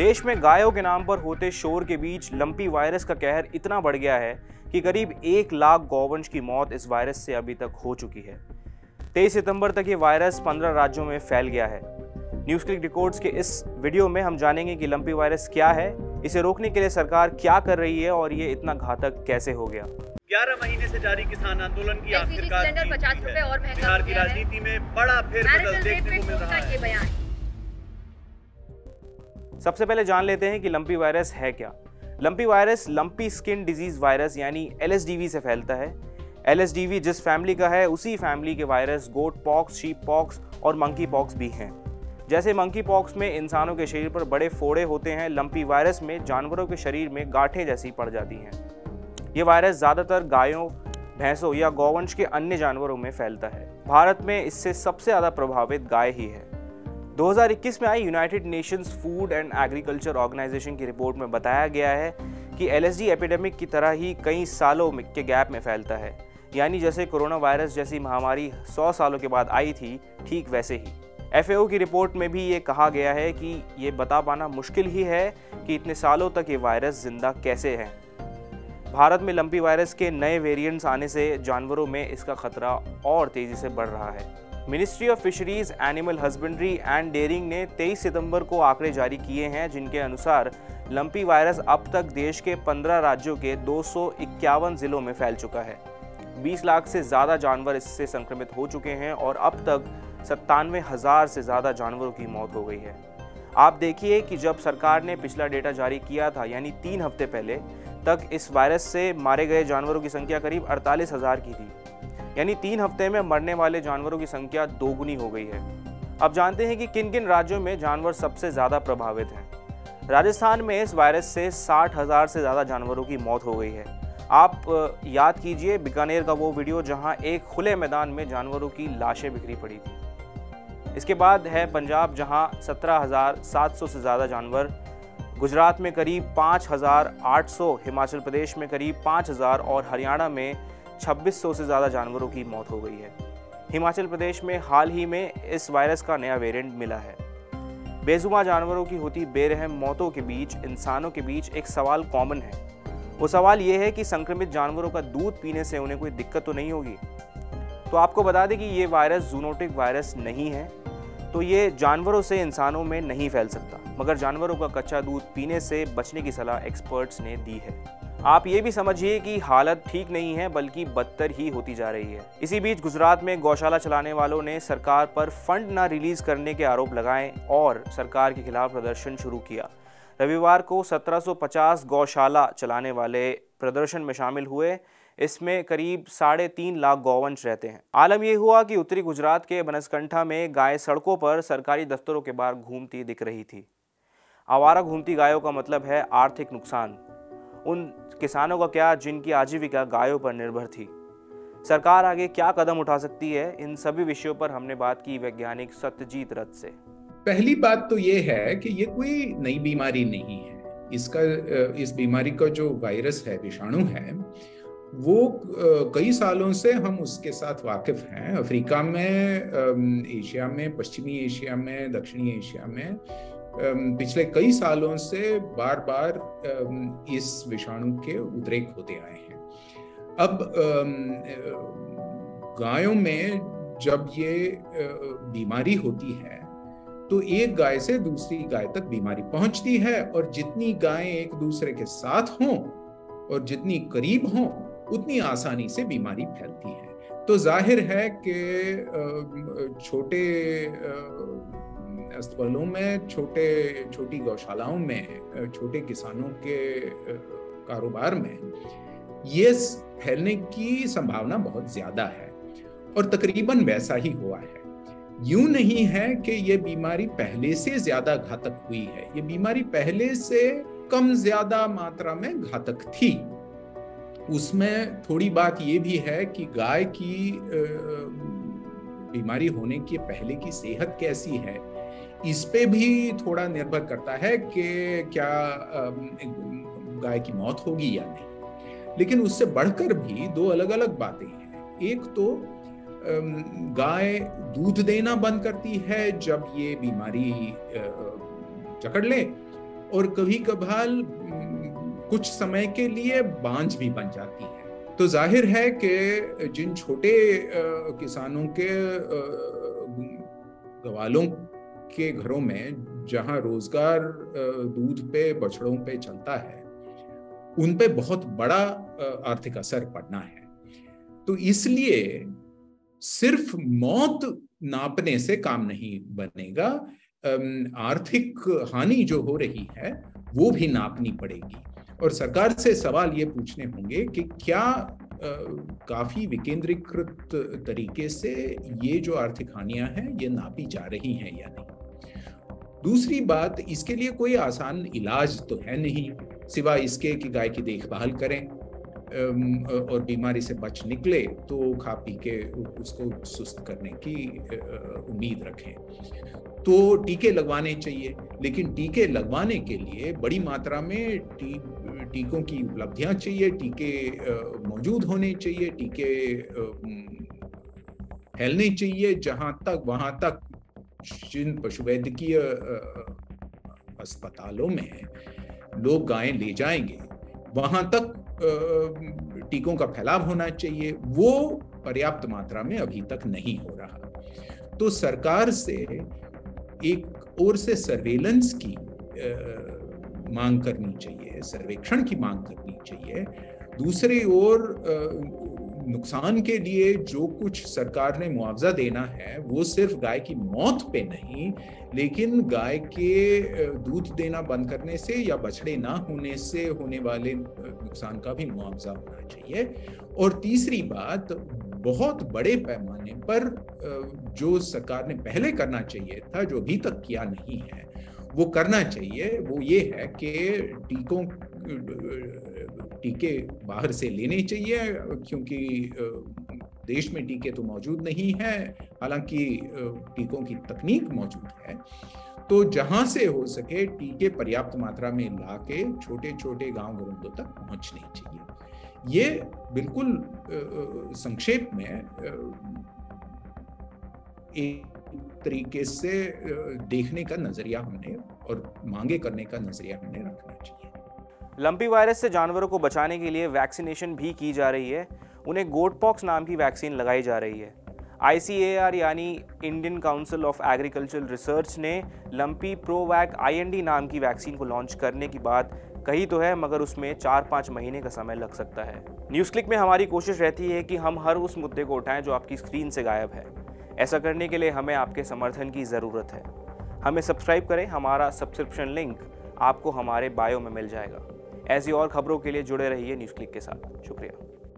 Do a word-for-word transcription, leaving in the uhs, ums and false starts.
देश में गायों के नाम पर होते शोर के बीच लंपी वायरस का कहर इतना बढ़ गया है कि करीब एक लाख गौवंश की मौत इस वायरस से अभी तक हो चुकी है। तेईस सितंबर तक ये वायरस पंद्रह राज्यों में फैल गया है। न्यूज़ क्लिक रिकॉर्ड्स के इस वीडियो में हम जानेंगे कि लंपी वायरस क्या है, इसे रोकने के लिए सरकार क्या कर रही है और ये इतना घातक कैसे हो गया। ग्यारह महीने से जारी किसान आंदोलन की आखिरकार सिलेंडर पचास रुपए और महंगा बिहार की राजनीति में बड़ा फेरबदल देखने को मिल रहा है। सबसे पहले जान लेते हैं कि लंपी वायरस है क्या। Lumpy virus lumpy skin disease virus यानी एल एस डी वी से फैलता है। एल एस डी वी जिस फैमिली का है उसी फैमिली के virus goat pox, sheep pox और मंकी पॉक्स भी हैं। जैसे मंकी पॉक्स में इंसानों के शरीर पर बड़े फोड़े होते हैं, लंपी वायरस में जानवरों के शरीर में गांठें जैसी पड़ जाती हैं। ये वायरस ज़्यादातर गायों, भैंसों या गौवंश के अन्य जानवरों में फैलता है। भारत में इससे सबसे ज़्यादा प्रभावित गाय ही है। दो हज़ार इक्कीस में आई United Nations Food and Agriculture Organization की रिपोर्ट में बताया गया है कि एल एस डी एपिडेमिक की तरह ही कई सालों के गैप में फैलता है, यानी जैसे कोरोना वायरस जैसी महामारी सौ सालों के बाद आई थी, ठीक वैसे ही। एफ ए ओ की रिपोर्ट में भी ये कहा गया है कि ये बता पाना मुश्किल ही है कि इतने सालों तक ये वायरस जिंदा कैसे है। भारत में लंपी वायरस के नए वेरिएंट्स आने से जानवरों में इसका खतरा और तेजी से बढ़ रहा है। Ministry of Fisheries, Animal Husbandry and Dairying ने तेईस सितंबर को आंकड़े जारी किए हैं, जिनके अनुसार लंपी वायरस अब तक देश के पंद्रह राज्यों के दो सौ इक्यावन जिलों में फैल चुका है। बीस लाख से ज़्यादा जानवर इससे संक्रमित हो चुके हैं और अब तक सत्तानवे हज़ार से ज़्यादा जानवरों की मौत हो गई है। आप देखिए कि जब सरकार ने पिछला डेटा जारी किया था, यानी तीन हफ्ते पहले तक, इस वायरस से मारे गए जानवरों की संख्या करीब अड़तालीस हज़ार की थी, यानी तीन हफ्ते में मरने वाले जानवरों की संख्या दोगुनी हो गई है। अब जानते हैं कि किन किन राज्यों में जानवर सबसे ज़्यादा प्रभावित हैं। राजस्थान में इस वायरस से साठ हज़ार से ज़्यादा जानवरों की मौत हो गई है। आप याद कीजिए बीकानेर का वो वीडियो जहां एक खुले मैदान में जानवरों की लाशें बिखरी पड़ी थी। इसके बाद है पंजाब, जहां सत्रह हज़ार सात सौ से ज़्यादा जानवर, गुजरात में करीब पाँच हज़ार आठ सौ, हिमाचल प्रदेश में करीब पाँच हज़ार और हरियाणा में छब्बीस सौ से ज़्यादा जानवरों की मौत हो गई है। हिमाचल प्रदेश में हाल ही में इस वायरस का नया वेरिएंट मिला है। बेजुबान जानवरों की होती बेरहम मौतों के बीच इंसानों के बीच एक सवाल कॉमन है। वो सवाल ये है कि संक्रमित जानवरों का दूध पीने से उन्हें कोई दिक्कत तो नहीं होगी। तो आपको बता दें कि ये वायरस जूनोटिक वायरस नहीं है, तो ये जानवरों से इंसानों में नहीं फैल सकता, मगर जानवरों का कच्चा दूध पीने से बचने की सलाह एक्सपर्ट्स ने दी है। आप ये भी समझिए कि हालत ठीक नहीं है, बल्कि बदतर ही होती जा रही है। इसी बीच गुजरात में गौशाला चलाने वालों ने सरकार पर फंड न रिलीज करने के आरोप लगाए और सरकार के खिलाफ प्रदर्शन शुरू किया। रविवार को सत्रह सौ पचास गौशाला चलाने वाले प्रदर्शन में शामिल हुए। इसमें करीब साढ़े तीन लाख गौवंश रहते हैं। आलम यह हुआ कि उत्तरी गुजरात के बनसकंठा में गाय सड़कों पर सरकारी दफ्तरों के बाहर घूमती दिख रही थी। आवारा घूमती गायों का मतलब है आर्थिक नुकसान। उन किसानों का क्या जिनकी आजीविका गायों पर निर्भर थी। सरकार आगे क्या कदम उठा सकती है, इन सभी विषयों पर हमने बात की वैज्ञानिक सत्यजीत रथ से। पहली बात तो ये है कि ये कोई नई बीमारी नहीं है। इसका इस बीमारी का जो वायरस है, विषाणु है, वो कई सालों से हम उसके साथ वाकिफ हैं। अफ्रीका में, एशिया में, पश्चिमी एशिया में, दक्षिणी एशिया में पिछले कई सालों से बार बार इस विषाणु के उद्रेक होते आए हैं। अब गायों में जब ये बीमारी होती है तो एक गाय से दूसरी गाय तक बीमारी पहुंचती है, और जितनी गायें एक दूसरे के साथ हों और जितनी करीब हों उतनी आसानी से बीमारी फैलती है। तो जाहिर है कि छोटे अस्पतालों में, छोटे छोटी गौशालाओं में, छोटे किसानों के कारोबार में ये फैलने की संभावना बहुत ज्यादा है, और तकरीबन वैसा ही हुआ है। यूं नहीं है कि ये बीमारी पहले से ज्यादा घातक हुई है। ये बीमारी पहले से कम ज्यादा मात्रा में घातक थी। उसमें थोड़ी बात ये भी है कि गाय की बीमारी होने के पहले की सेहत कैसी है, इस पे भी थोड़ा निर्भर करता है कि क्या गाय की मौत होगी या नहीं। लेकिन उससे बढ़कर भी दो अलग अलग बातें हैं। एक तो गाय दूध देना बंद करती है जब ये बीमारी जकड़ ले, और कभी कभार कुछ समय के लिए बांझ भी बन जाती है। तो जाहिर है कि जिन छोटे किसानों के गवालों के घरों में जहां रोजगार दूध पे, बछड़ों पे चलता है, उन पे बहुत बड़ा आर्थिक असर पड़ना है। तो इसलिए सिर्फ मौत नापने से काम नहीं बनेगा, आर्थिक हानि जो हो रही है वो भी नापनी पड़ेगी। और सरकार से सवाल ये पूछने होंगे कि क्या काफी विकेंद्रीकृत तरीके से ये जो आर्थिक हानियां हैं ये नापी जा रही हैं या नहीं। दूसरी बात, इसके लिए कोई आसान इलाज तो है नहीं, सिवाय इसके कि गाय की देखभाल करें और बीमारी से बच निकले तो खा पी के उसको सुस्त करने की उम्मीद रखें। तो टीके लगवाने चाहिए, लेकिन टीके लगवाने के लिए बड़ी मात्रा में टी, टीकों की उपलब्धियां चाहिए, टीके मौजूद होने चाहिए, टीके फैलने चाहिए। जहां तक वहां तक जिन पशुवैद्यकीय अस्पतालों में लोग गायें ले जाएंगे, वहां तक टीकों का फैलाव होना चाहिए। वो पर्याप्त मात्रा में अभी तक नहीं हो रहा। तो सरकार से एक ओर से सर्वेलेंस की मांग करनी चाहिए, सर्वेक्षण की मांग करनी चाहिए। दूसरी ओर नुकसान के लिए जो कुछ सरकार ने मुआवजा देना है वो सिर्फ गाय की मौत पे नहीं, लेकिन गाय के दूध देना बंद करने से या बछड़े ना होने से होने वाले नुकसान का भी मुआवजा होना चाहिए। और तीसरी बात, बहुत बड़े पैमाने पर जो सरकार ने पहले करना चाहिए था, जो अभी तक किया नहीं है, वो करना चाहिए। वो ये है कि टीकों टीके बाहर से लेने चाहिए, क्योंकि देश में टीके तो मौजूद नहीं है, हालांकि टीकों की तकनीक मौजूद है। तो जहां से हो सके टीके पर्याप्त मात्रा में लाके छोटे छोटे गांव गरूंदों तक पहुंचने चाहिए। ये बिल्कुल संक्षेप में एक तरीके से देखने का नजरिया हमने और मांगे करने का नजरिया हमने रखना चाहिए। लंपी वायरस से जानवरों को बचाने के लिए वैक्सीनेशन भी की जा रही है। उन्हें गोट पॉक्स नाम की वैक्सीन लगाई जा रही है। आई सी ए आर यानी Indian Council of Agricultural Research ने lumpy provac I N D नाम की वैक्सीन को लॉन्च करने की बात कही तो है, मगर उसमें चार पाँच महीने का समय लग सकता है। न्यूज़ क्लिक में हमारी कोशिश रहती है कि हम हर उस मुद्दे को उठाएं जो आपकी स्क्रीन से गायब है। ऐसा करने के लिए हमें आपके समर्थन की ज़रूरत है। हमें सब्सक्राइब करें, हमारा सब्सक्रिप्शन लिंक आपको हमारे बायो में मिल जाएगा। ऐसी और खबरों के लिए जुड़े रहिए न्यूज़ क्लिक के साथ। शुक्रिया।